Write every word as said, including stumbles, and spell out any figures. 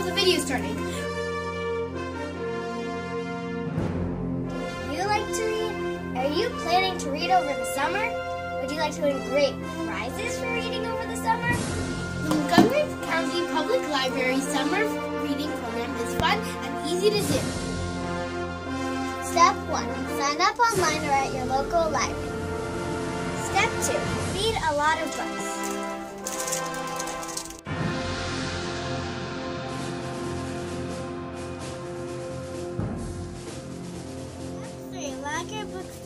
the video started. Do you like to read? Are you planning to read over the summer? Would you like to win great prizes for reading over the summer? The Montgomery County Public Library Summer Reading Program is fun and easy to do. Step one. Sign up online or at your local library. Step two. Read a lot of books. Step three. Lock your books